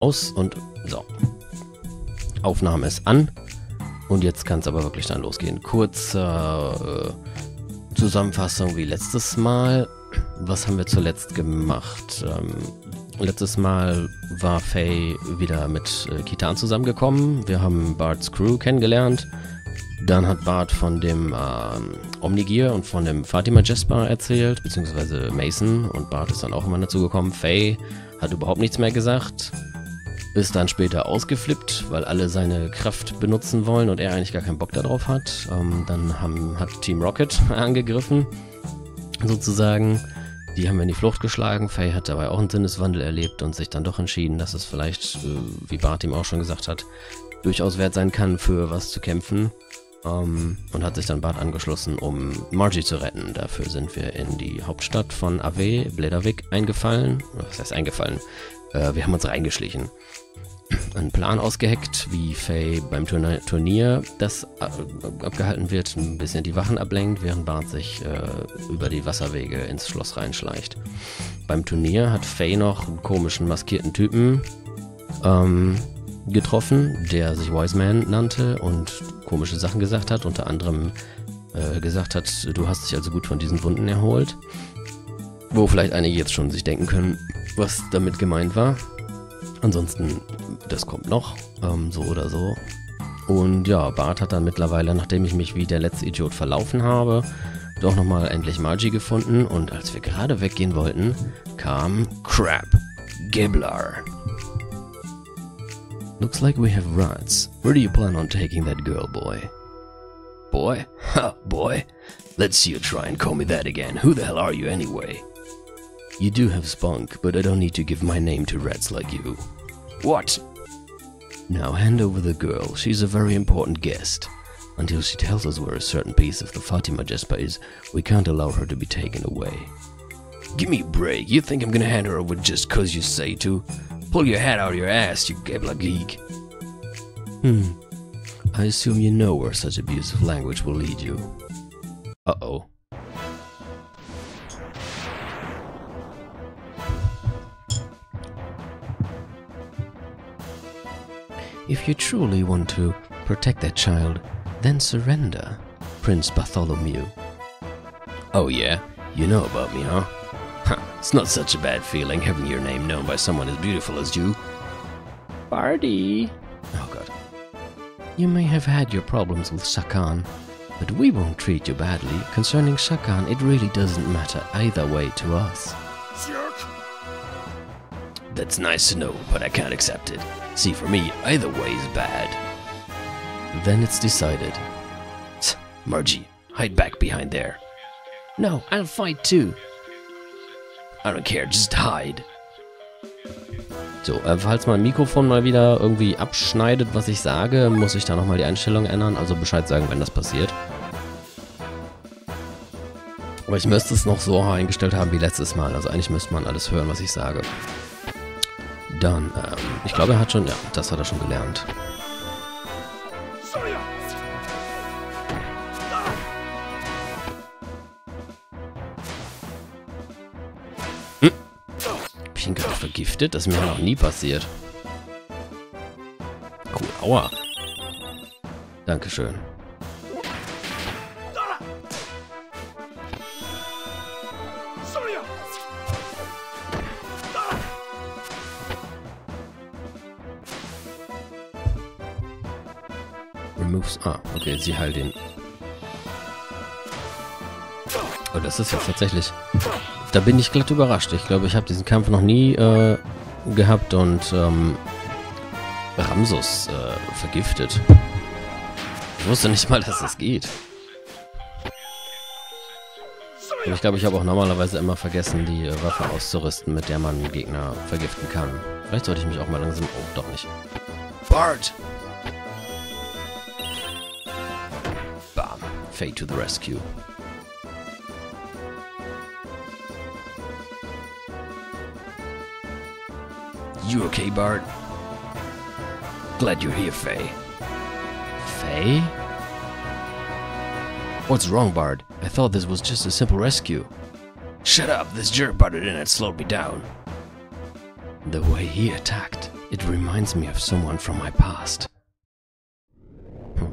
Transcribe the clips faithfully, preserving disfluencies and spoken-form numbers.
aus und so. Aufnahme ist an. Und jetzt kann es aber wirklich dann losgehen. Kurze äh, Zusammenfassung wie letztes Mal. Was haben wir zuletzt gemacht? Ähm, letztes Mal war Faye wieder mit äh, Kitan zusammengekommen. Wir haben Barts Crew kennengelernt. Dann hat Bart von dem ähm, Omnigear und von dem Fatima Jesper erzählt, beziehungsweise Mason. Und Bart ist dann auch immer dazu gekommen. Faye hat überhaupt nichts mehr gesagt. Ist dann später ausgeflippt, weil alle seine Kraft benutzen wollen und er eigentlich gar keinen Bock darauf hat. Ähm, dann haben, hat Team Rocket angegriffen, sozusagen. Die haben in die Flucht geschlagen. Faye hat dabei auch einen Sinneswandel erlebt und sich dann doch entschieden, dass es vielleicht, äh, wie Bart ihm auch schon gesagt hat, durchaus wert sein kann, für was zu kämpfen. Ähm, und hat sich dann Bart angeschlossen, um Margie zu retten. Dafür sind wir in die Hauptstadt von A W, Bledavik, eingefallen. Was heißt eingefallen? Äh, wir haben uns reingeschlichen. Einen Plan ausgeheckt, wie Faye beim Turnier, Turnier das abgehalten wird, ein bisschen die Wachen ablenkt, während Bart sich äh, über die Wasserwege ins Schloss reinschleicht. Beim Turnier hat Faye noch einen komischen maskierten Typen ähm, getroffen, der sich Wise Man nannte und komische Sachen gesagt hat, unter anderem äh, gesagt hat, du hast dich also gut von diesen Wunden erholt. Wo vielleicht einige jetzt schon sich denken können, was damit gemeint war. Ansonsten, das kommt noch, ähm, so oder so. Und ja, Bart hat dann mittlerweile, nachdem ich mich wie der letzte Idiot verlaufen habe, doch nochmal endlich Margie gefunden. Und als wir gerade weggehen wollten, kam Crap Gibbler. Looks like we have rats. Where do you plan on taking that girl, boy? Boy? Ha, boy. Let's see you try and call me that again. Who the hell are you anyway? You do have spunk, but I don't need to give my name to rats like you. What? Now hand over the girl. She's a very important guest. Until she tells us where a certain piece of the Fatima Jesper is, we can't allow her to be taken away. Give me a break. You think I'm gonna hand her over just cause you say to? Pull your head out of your ass, you Gebla geek. Hmm. I assume you know where such abusive language will lead you. Uh-oh. If you truly want to protect that child, then surrender, Prince Bartholomew. Oh yeah? You know about me, huh? Huh, it's not such a bad feeling having your name known by someone as beautiful as you. Barty! Oh god. You may have had your problems with Shakan, but we won't treat you badly. Concerning Shakan, it really doesn't matter either way to us. That's nice to know, but I can't accept it. See, for me, either way is bad. Then it's decided. Tch, Margie, hide back behind there. No, I'll fight too. I don't care, just hide. So, äh, falls mein Mikrofon mal wieder irgendwie abschneidet, was ich sage, muss ich da nochmal die Einstellung ändern. Also Bescheid sagen, wenn das passiert. Aber ich müsste es noch so eingestellt haben wie letztes Mal. Also eigentlich müsste man alles hören, was ich sage. Dann, ähm, ich glaube, er hat schon, ja, das hat er schon gelernt. Hm. Hab ich ihn gerade vergiftet? Das ist mir noch nie passiert. Cool, aua. Dankeschön. Removes. Ah, okay, sie heilt ihn. Oh, das ist jetzt tatsächlich... Da bin ich glatt überrascht. Ich glaube, ich habe diesen Kampf noch nie äh, gehabt und ähm, Ramsus äh, vergiftet. Ich wusste nicht mal, dass das geht. Und ich glaube, ich habe auch normalerweise immer vergessen, die äh, Waffe auszurüsten, mit der man Gegner vergiften kann. Vielleicht sollte ich mich auch mal langsam... Oh, doch nicht. Bart! Bam. Faye to the rescue. You okay, Bart? Glad you're here, Faye. Faye? What's wrong, Bart? I thought this was just a simple rescue. Shut up, this jerk butted in and slowed me down. The way he attacked. It reminds me of someone from my past. Hm.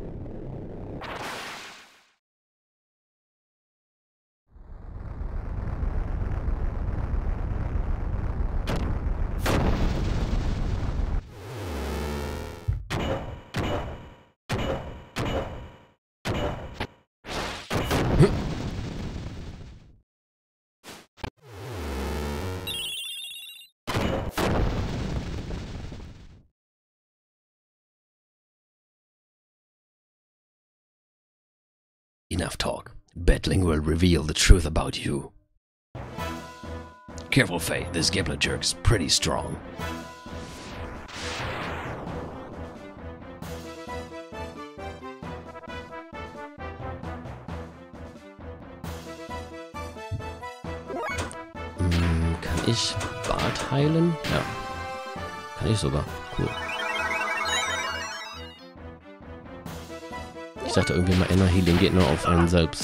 Enough talk. Battling will reveal the truth about you. Careful, Faye. This Gibbler jerk's pretty strong. Hm, kann ich Bart heilen? Ja. Kann ich sogar. Cool. Ich dachte irgendwie mal, Inner Healing geht nur auf einen selbst.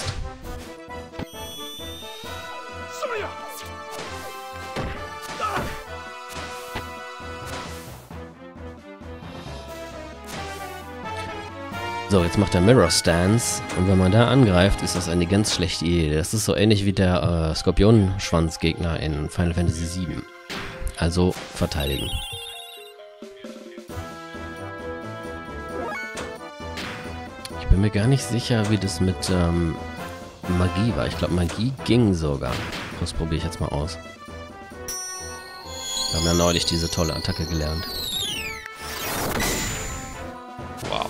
So, jetzt macht er Mirror Stance. Und wenn man da angreift, ist das eine ganz schlechte Idee. Das ist so ähnlich wie der äh, Skorpionenschwanzgegner in Final Fantasy sieben. Also verteidigen. Ich bin mir gar nicht sicher, wie das mit ähm, Magie war. Ich glaube, Magie ging sogar. Das probiere ich jetzt mal aus. Wir haben ja neulich diese tolle Attacke gelernt. Wow.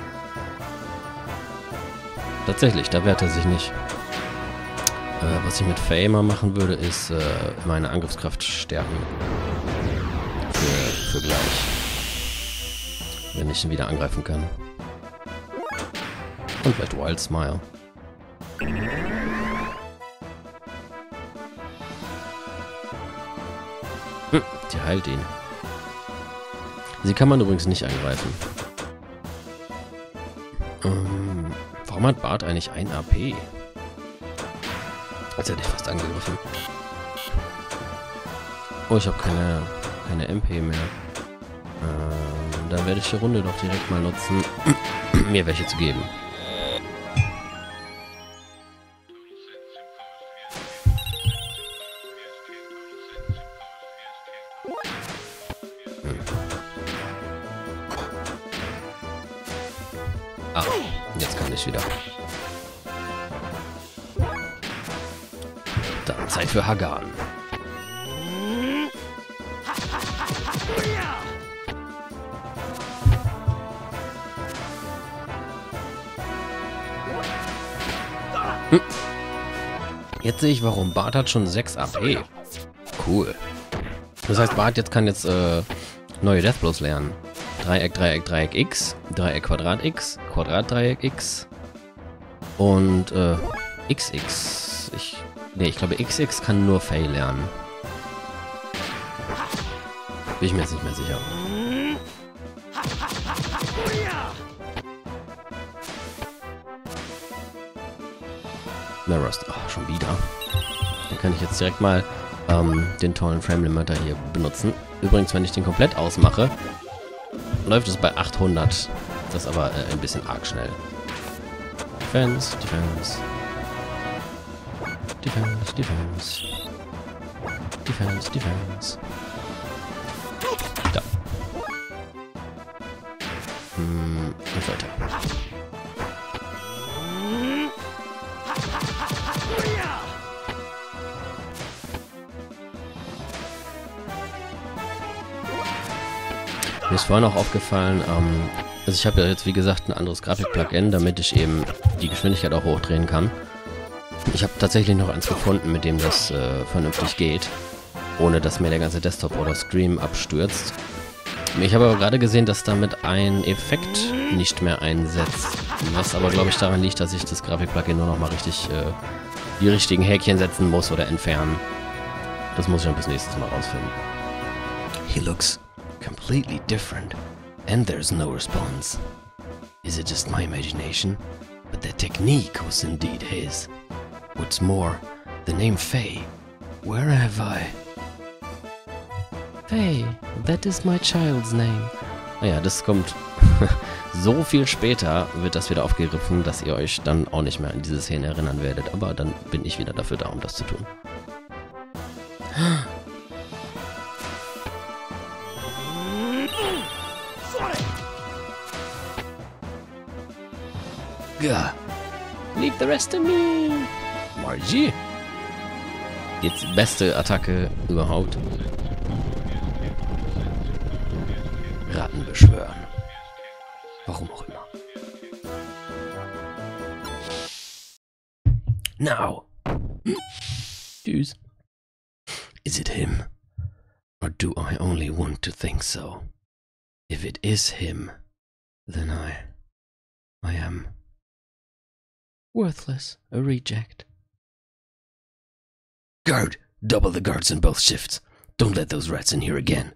Tatsächlich, da wehrt er sich nicht. Äh, was ich mit Faye mal machen würde, ist äh, meine Angriffskraft stärken. Für, für gleich. Wenn ich ihn wieder angreifen kann. Und vielleicht Wild Smile. Hm, die heilt ihn. Sie kann man übrigens nicht angreifen. Ähm, warum hat Bart eigentlich ein A P? Jetzt hätte ich fast angegriffen. Oh, ich habe keine, keine M P mehr. Ähm, dann werde ich die Runde doch direkt mal nutzen, mir welche zu geben. Ah, jetzt kann ich wieder. Dann Zeit für Hagan. Hm. Jetzt sehe ich, warum. Bart hat schon sechs A P. Cool. Das heißt, Bart jetzt kann jetzt äh, neue Deathblows lernen. Dreieck, Dreieck, Dreieck X, Dreieck, Quadrat X, Quadrat, Dreieck X und äh, X X. Ich, nee, ich glaube X X kann nur Faye lernen. Bin ich mir jetzt nicht mehr sicher. Mirror, ach, schon wieder. Dann kann ich jetzt direkt mal ähm, den tollen Frame Limiter hier benutzen. Übrigens, wenn ich den komplett ausmache, läuft es bei achthundert. Das ist aber äh, ein bisschen arg schnell. Defense, Defense. Defense, Defense. Defense, Defense. Da. Hm, und weiter. Mir ist vorhin auch aufgefallen, ähm, also ich habe ja jetzt wie gesagt ein anderes Grafik-Plugin, damit ich eben die Geschwindigkeit auch hochdrehen kann. Ich habe tatsächlich noch eins gefunden, mit dem das äh, vernünftig geht, ohne dass mir der ganze Desktop oder Stream abstürzt. Ich habe aber gerade gesehen, dass damit ein Effekt nicht mehr einsetzt, was aber glaube ich daran liegt, dass ich das Grafik-Plugin nur noch mal richtig äh, die richtigen Häkchen setzen muss oder entfernen. Das muss ich dann bis nächstes Mal rausfinden. He looks completely different, and there's no response. Is it just my imagination? But the technique was indeed his. What's more, the name Faye. Where have I? Hey, that is my child's name. Naja, das kommt so viel später, wird das wieder aufgegriffen, dass ihr euch dann auch nicht mehr an diese Szene erinnern werdet. Aber dann bin ich wieder dafür da, um das zu tun. Ja. Leave the rest to me. Margie. Jetzt beste Attacke überhaupt. Ratten beschwören. Warum auch immer. Now. Tschüss. Is it him? Or do I only want to think so? If it is him, then I... I am... worthless, a reject. Guard! Double the guards in both shifts. Don't let those rats in here again.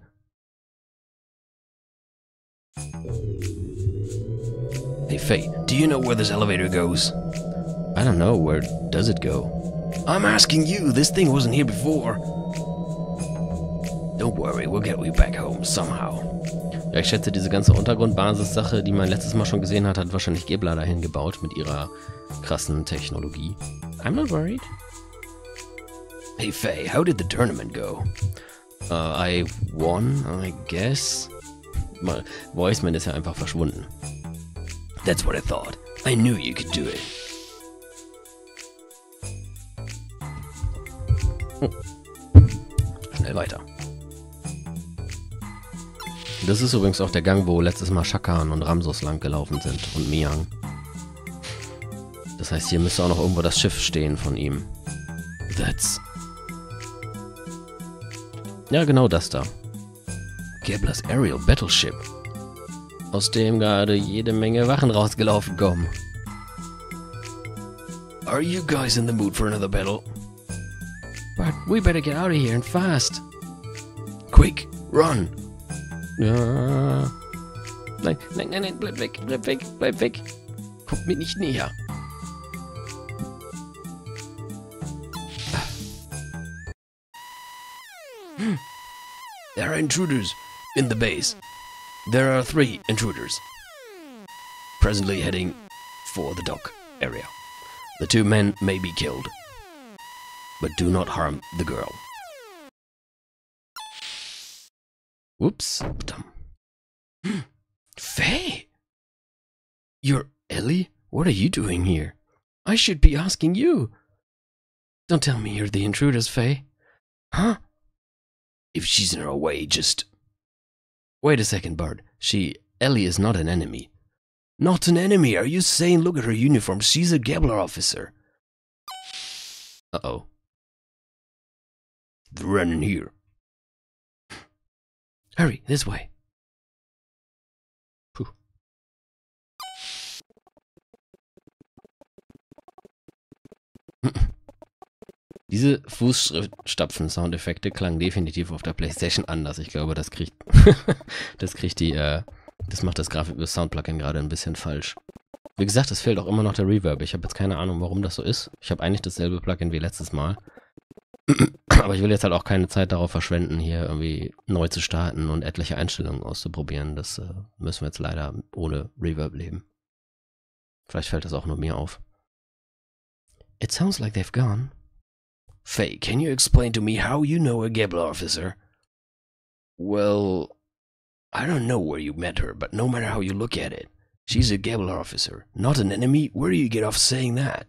Hey, Faye, do you know where this elevator goes? I don't know. Where does it go? I'm asking you. This thing wasn't here before. Don't worry, we'll get you back home somehow. Ja, ich schätze, diese ganze Untergrundbasis-Sache, die man letztes Mal schon gesehen hat, hat wahrscheinlich Gebla dahin gebaut mit ihrer krassen Technologie. I'm not worried. Hey Faye, how did the tournament go? Uh, I won, I guess. Mal, Voiceman ist ja einfach verschwunden. That's what I thought. I knew you could do it. Oh. Schnell weiter. Das ist übrigens auch der Gang, wo letztes Mal Shakan und Ramsus lang gelaufen sind und Miang. Das heißt, hier müsste auch noch irgendwo das Schiff stehen von ihm. That's... Ja, genau das da. Geblas Aerial Battleship. Aus dem gerade jede Menge Wachen rausgelaufen kommen. Are you guys in the mood for another battle? But we better get out of here and fast. Quick, run! Ja. Nein, nein, nein, nein, bleib weg, bleib weg, bleib weg. Kommt mir nicht näher. There are intruders in the base. There are three intruders. Presently heading for the dock area. The two men may be killed. But do not harm the girl. Whoops. Faye! You're Ellie? What are you doing here? I should be asking you. Don't tell me you're the intruders, Faye. Huh? If she's in her way, just... Wait a second, Bart. She... Ellie is not an enemy. Not an enemy? Are you saying look at her uniform? She's a Gebler officer. Uh-oh. They're running here. Hurry, this way. Puh. Diese Fußstapfen-Soundeffekte klangen definitiv auf der PlayStation anders. Ich glaube, das kriegt, das kriegt die, äh, das macht das Grafik-Sound-Plugin gerade ein bisschen falsch. Wie gesagt, es fehlt auch immer noch der Reverb. Ich habe jetzt keine Ahnung, warum das so ist. Ich habe eigentlich dasselbe Plugin wie letztes Mal. Aber ich will jetzt halt auch keine Zeit darauf verschwenden, hier irgendwie neu zu starten und etliche Einstellungen auszuprobieren. Das äh, müssen wir jetzt leider ohne Reverb leben. Vielleicht fällt das auch nur mir auf. It sounds like they've gone. Faye, can you explain to me how you know a Gebler officer? Well, I don't know where you met her, but no matter how you look at it, she's a Gebler officer, not an enemy. Where do you get off saying that?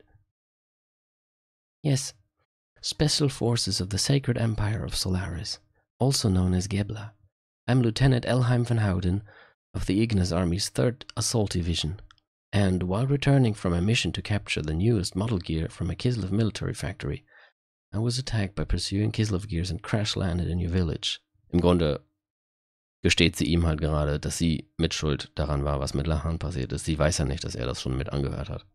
Yes. Special Forces of the Sacred Empire of Solaris, also known as Gebla. I'm Lieutenant Elheim van Houten of the Ignis Army's third Assault Division, and while returning from a mission to capture the newest model gear from a Kislev military factory, I was attacked by pursuing Kislev gears and crash-landed in your village. Im Grunde gesteht sie ihm halt gerade, dass sie mitschuld daran war, was mit Lahan passiert ist. Sie weiß ja nicht, dass er das schon mit angehört hat.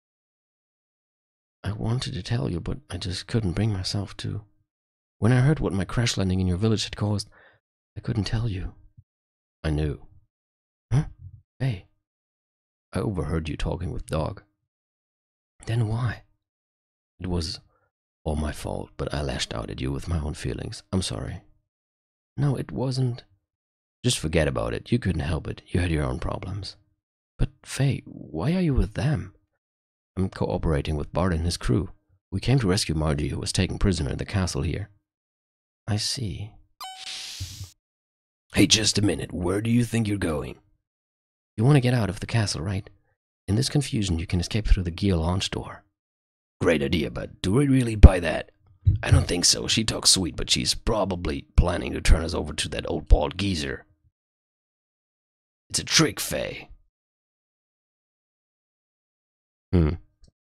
I wanted to tell you, but I just couldn't bring myself to. When I heard what my crash landing in your village had caused, I couldn't tell you. I knew. Huh? Hey. I overheard you talking with Dog. Then why? It was all my fault, but I lashed out at you with my own feelings. I'm sorry. No, it wasn't. Just forget about it. You couldn't help it. You had your own problems. But, Faye, why are you with them? I'm cooperating with Bart and his crew. We came to rescue Margie, who was taken prisoner in the castle here. I see. Hey, just a minute. Where do you think you're going? You want to get out of the castle, right? In this confusion, you can escape through the gear launch door. Great idea, but do we really buy that? I don't think so. She talks sweet, but she's probably planning to turn us over to that old bald geezer. It's a trick, Faye. Hm.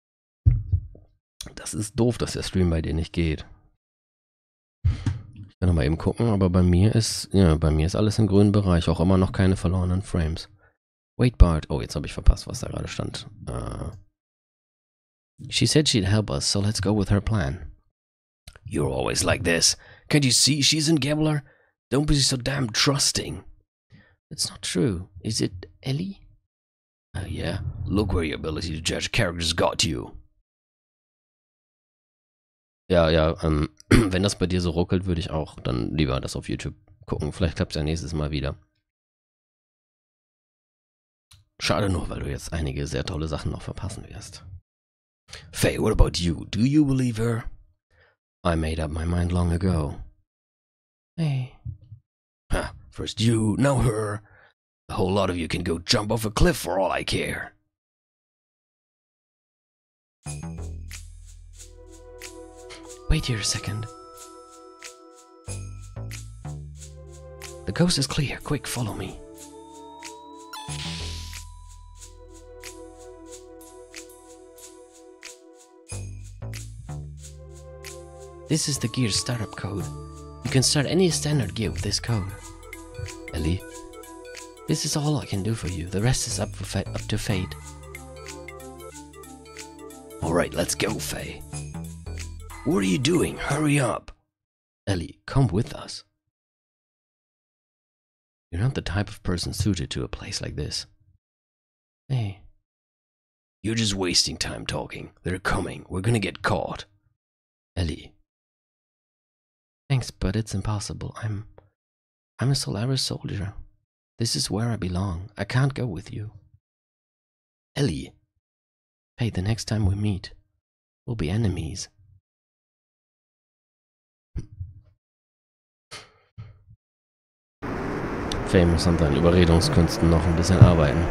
Das ist doof, dass der Stream bei dir nicht geht. Ich kann noch mal eben gucken, aber bei mir ist, ja, bei mir ist alles im grünen Bereich, auch immer noch keine verlorenen Frames. Wait, Bart. Oh, jetzt habe ich verpasst, was da gerade stand. Uh, she said she'd help us, so let's go with her plan. You're always like this. Can't you see she's in Gambler? Don't be so damn trusting. It's not true. Is it Ellie? Oh, uh, yeah. Look where your ability to judge characters got you. Ja, ja, ähm, wenn das bei dir so ruckelt, würde ich auch dann lieber das auf YouTube gucken. Vielleicht klappt es ja nächstes Mal wieder. Schade nur, weil du jetzt einige sehr tolle Sachen noch verpassen wirst. Faye, what about you? Do you believe her? I made up my mind long ago. Hey. Huh, first you, now her. A whole lot of you can go jump off a cliff for all I care. Wait here a second. The coast is clear. Quick, follow me. This is the gear startup code. You can start any standard gear with this code. Ellie, this is all I can do for you. The rest is up, for fa up to fate. Alright, let's go, Faye. What are you doing? Hurry up. Ellie, come with us. You're not the type of person suited to a place like this. Hey. You're just wasting time talking. They're coming. We're gonna get caught. Ellie. Thanks, but it's impossible. I'm... I'm a Solaris soldier. This is where I belong. I can't go with you. Ellie. Hey, the next time we meet, we'll be enemies. Faye muss an seinen Überredungskünsten noch ein bisschen arbeiten.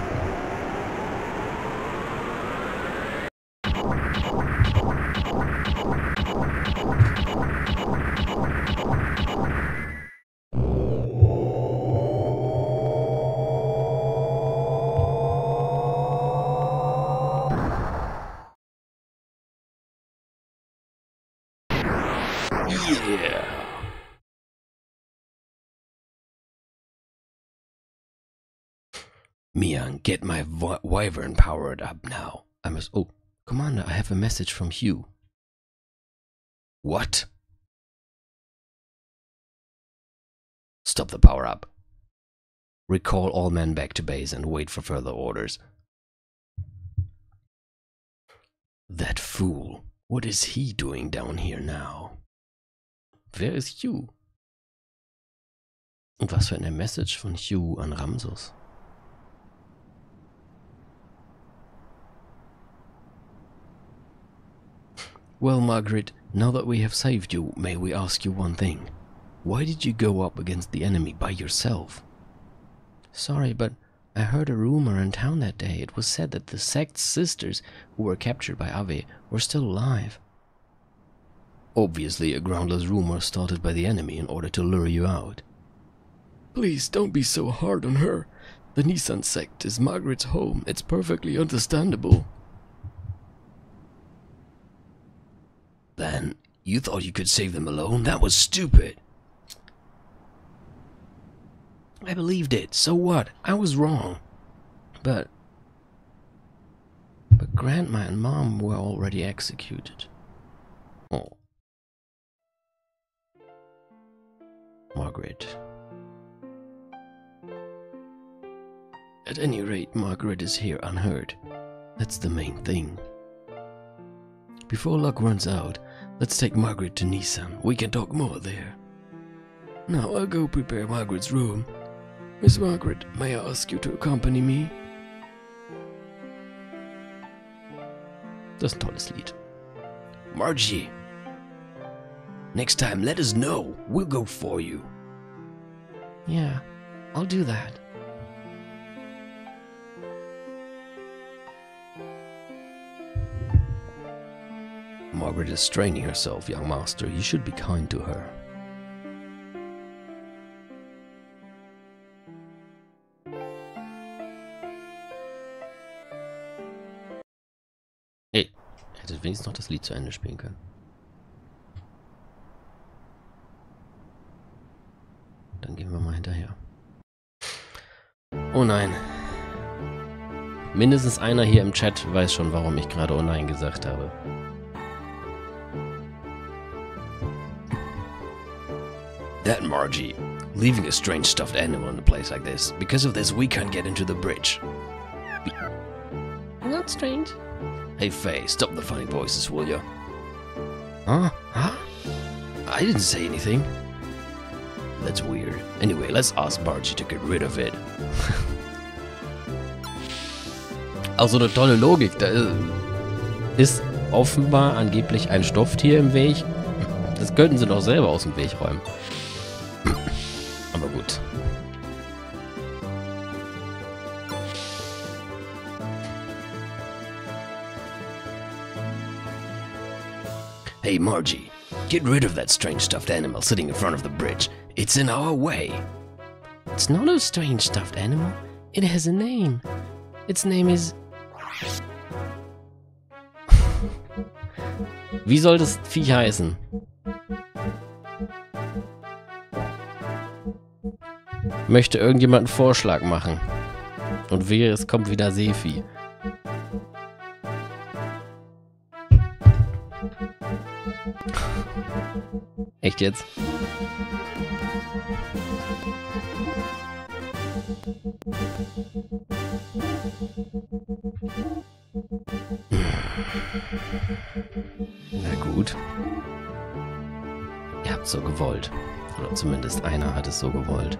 Yeah. Mian, get my wyvern powered up now. I must... Oh, Commander, I have a message from Hugh. What? Stop the power up. Recall all men back to base and wait for further orders. That fool. What is he doing down here now? Wer ist Hugh? Und was für eine Message von Hugh an Ramsus? Well, Margaret, now that we have saved you, may we ask you one thing? Why did you go up against the enemy by yourself? Sorry, but I heard a rumor in town that day. It was said that the sect's sisters, who were captured by Ave, were still alive. Obviously a groundless rumor started by the enemy in order to lure you out. Please, don't be so hard on her. The Nissan sect is Margaret's home. It's perfectly understandable. Then, you thought you could save them alone? That was stupid. I believed it. So what? I was wrong. But... But Grandma and Mom were already executed. Oh. Margaret. At any rate, Margaret is here unhurt. That's the main thing. Before luck runs out, let's take Margaret to Nissan. We can talk more there. Now I'll go prepare Margaret's room. Miss Margaret, may I ask you to accompany me? Das ist ein tolles Lied. Margie, next time let us know. We'll go for you. Yeah, I'll do that. Margaret is straining herself, young master. You should be kind to her. Hey, hättet wenigstens noch das Lied zu Ende spielen können. Dann gehen wir mal hinterher. Oh nein. Mindestens einer hier im Chat weiß schon, warum ich gerade oh nein gesagt habe. That Margie, leaving a strange stuffed animal in a place like this. Because of this, we can't get into the bridge. Not strange. Hey Faye, stop the funny voices, will you? Huh? Huh? I didn't say anything. That's weird. Anyway, let's ask Margie to get rid of it. Also eine tolle Logik. Da ist offenbar angeblich ein Stofftier im Weg. Das könnten sie doch selber aus dem Weg räumen. Aber gut. Hey Margie, get rid of that strange stuffed animal sitting in front of the bridge. It's in our way. It's not a strange stuffed animal. It has a name. Its name is... Wie soll das Viech heißen? Möchte irgendjemand einen Vorschlag machen? Und wehe, es kommt wieder Seevieh. Echt jetzt? Na gut. Ihr habt so gewollt. Oder zumindest einer hat es so gewollt.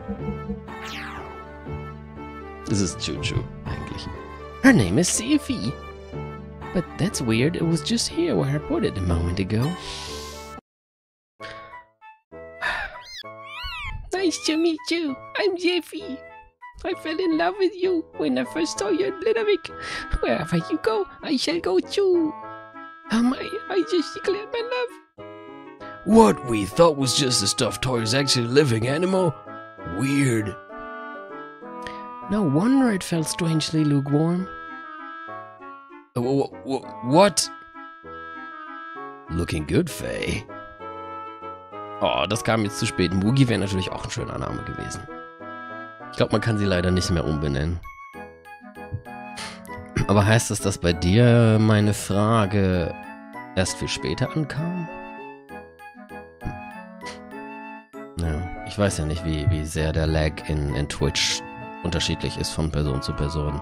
Es ist Chuchu, eigentlich. Her name is Seevieh. But that's weird. It was just here where I put it a moment ago. Nice to meet you. I'm Seevieh. I fell in love with you when I first saw you in Blitterwick. Wherever you go, I shall go too. Oh my, I just declared my love. What we thought was just a stuffed toy is actually a living animal? Weird. No wonder it felt strangely lukewarm. Uh, what? Looking good, Faye. Oh, das kam jetzt zu spät. Mugi wäre natürlich auch ein schöner Name gewesen. Ich glaube, man kann sie leider nicht mehr umbenennen. Aber heißt das, dass bei dir meine Frage erst viel später ankam? Ja, ich weiß ja nicht, wie, wie sehr der Lag in, in Twitch unterschiedlich ist von Person zu Person.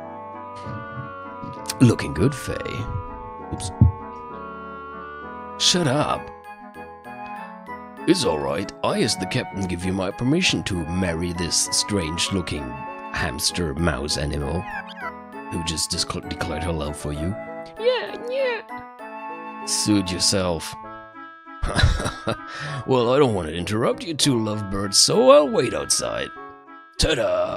Looking good, Faye. Ups. Shut up. It's alright. I, as the captain, give you my permission to marry this strange-looking hamster mouse animal who just declared her love for you. Yeah, yeah. Suit yourself. Well, I don't want to interrupt you two lovebirds, so I'll wait outside. Ta-da!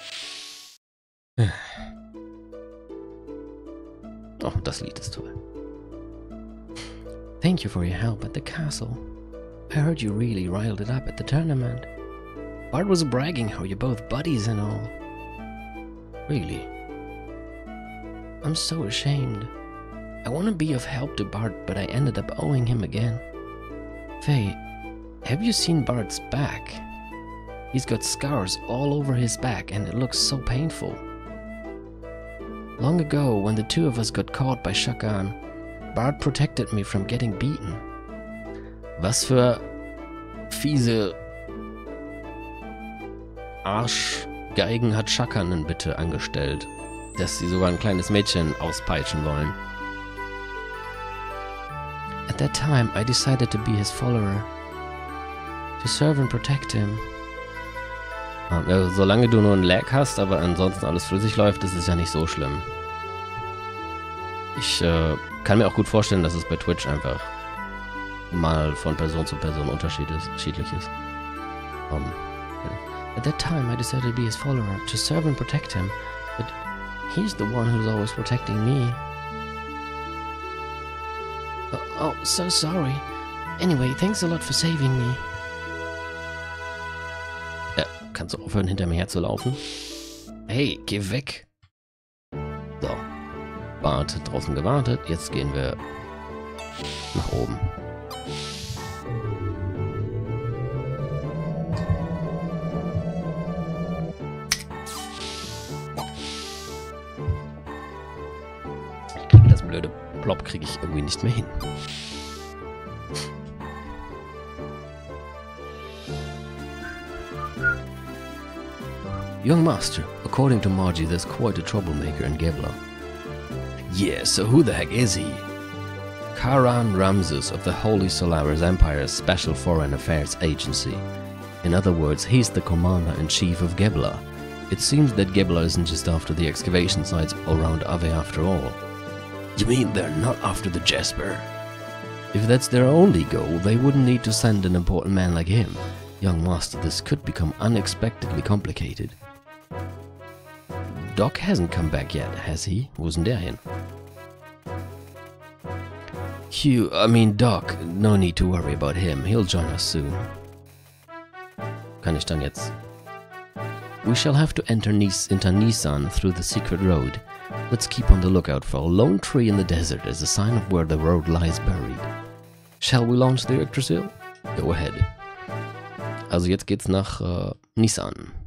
Oh, das Lied ist toll. Thank you for your help at the castle. I heard you really riled it up at the tournament. Bart was bragging how you're both buddies and all. Really? I'm so ashamed. I want to be of help to Bart, but I ended up owing him again. Faye, have you seen Bart's back? He's got scars all over his back and it looks so painful. Long ago, when the two of us got caught by Shakan, Bart protected me from getting beaten. Was für fiese Arschgeigen hat Shakan denn bitte angestellt, dass sie sogar ein kleines Mädchen auspeitschen wollen? At that time, I decided to be his follower. To serve and protect him. Ja, solange du nur ein Lag hast, aber ansonsten alles flüssig läuft, ist es ja nicht so schlimm. Ich äh, kann mir auch gut vorstellen, dass es bei Twitch einfach mal von Person zu Person unterschiedlich ist. Um, At that time I decided to be his follower, to serve and protect him, but he's the one who's always protecting me. Oh, oh, so sorry. Anyway, thanks a lot for saving me. Ja, kannst du aufhören, hinter mir herzulaufen? Hey, geh weg. So. Bart draußen gewartet. Jetzt gehen wir nach oben. Das blöde Plop kriege ich irgendwie nicht mehr hin. Young Master, according to Margie, there's quite a troublemaker in Gebla. Yeah, so who the heck is he? Karan Ramses of the Holy Solaris Empire's Special Foreign Affairs Agency. In other words, he's the commander-in-chief of Gebla. It seems that Gebla isn't just after the excavation sites around Ave after all. You mean they're not after the Jesper? If that's their only goal, they wouldn't need to send an important man like him. Young Master, this could become unexpectedly complicated. Doc hasn't come back yet, has he? Wo ist denn der hin? Hugh, I mean Doc, no need to worry about him. He'll join us soon. Kann ich dann jetzt? We shall have to enter, Nis enter Nisan through the secret road. Let's keep on the lookout for a lone tree in the desert as a sign of where the road lies buried. Shall we launch the Yggdrasil? Go ahead. Also jetzt geht's nach äh, Nisan.